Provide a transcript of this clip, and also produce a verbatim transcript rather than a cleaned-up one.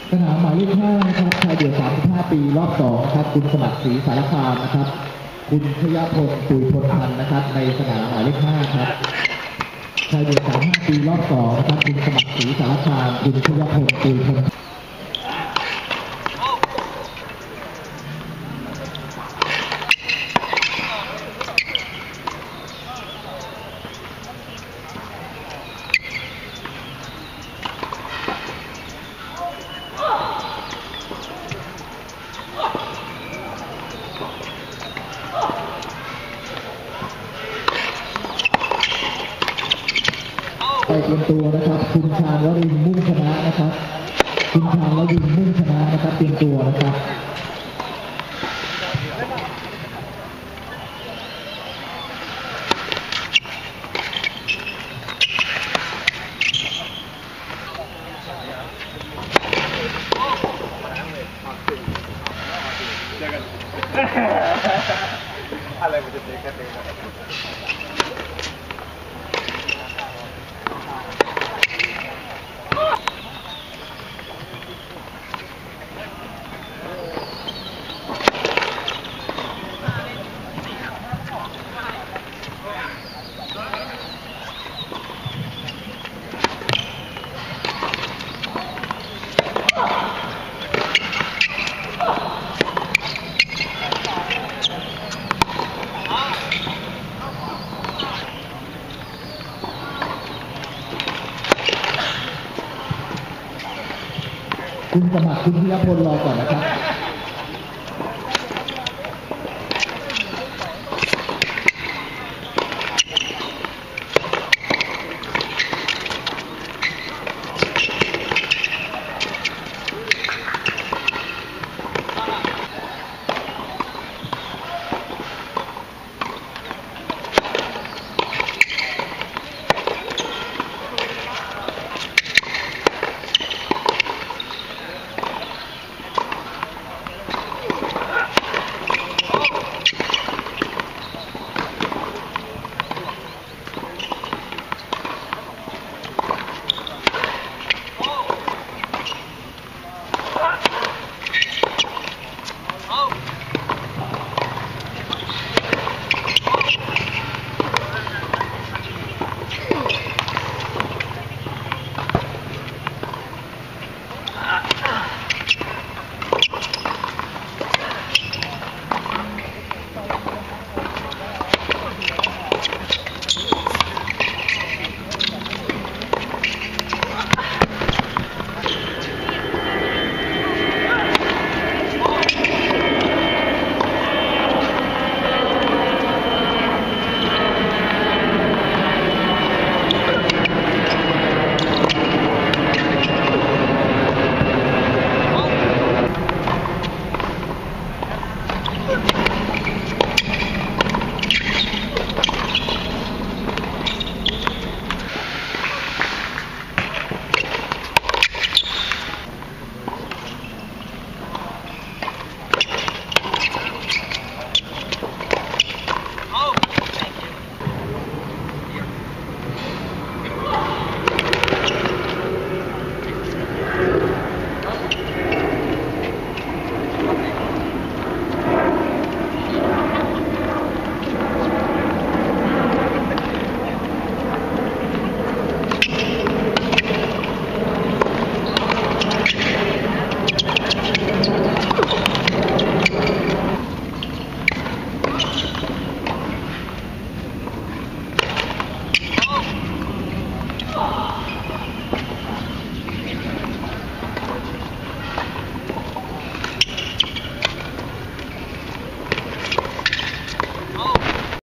สนามหมายเลขห้านะครับชายเดี่ยวสามสิบห้าปีรอบสองครับคุณสมัครศรีสารคามนะครับคุณชยพลปุยพลพันธ์นะครับในสนามหมายเลขห้าครับชายเดี่ยวสามสิบห้าปีรอบสองนะครับคุณสมัครศรีสารคามคุณชยพลปุยพลไปเตรียมตัวนะครับคุณชาญวรินทร์มุ่งชนะนะครับคุณชาญวรินทร์มุ่งชนะนะครับเตรียมตัวนะครับอะไรมันจะเตะกันเองนะคุณสมัครคุณพิยพลรอก่อนนะครับ